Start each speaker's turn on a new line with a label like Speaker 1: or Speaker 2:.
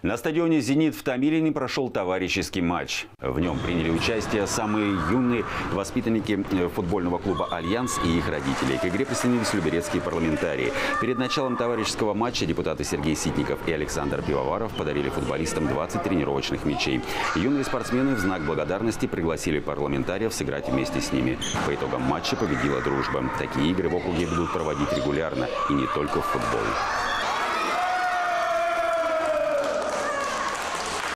Speaker 1: На стадионе «Зенит» в Томилине прошел товарищеский матч. В нем приняли участие самые юные воспитанники футбольного клуба «Альянс» и их родители. К игре присоединились люберецкие парламентарии. Перед началом товарищеского матча депутаты Сергей Ситников и Александр Пивоваров подарили футболистам 20 тренировочных мячей. Юные спортсмены в знак благодарности пригласили парламентариев сыграть вместе с ними. По итогам матча победила дружба. Такие игры в округе будут проводить регулярно и не только в футбол.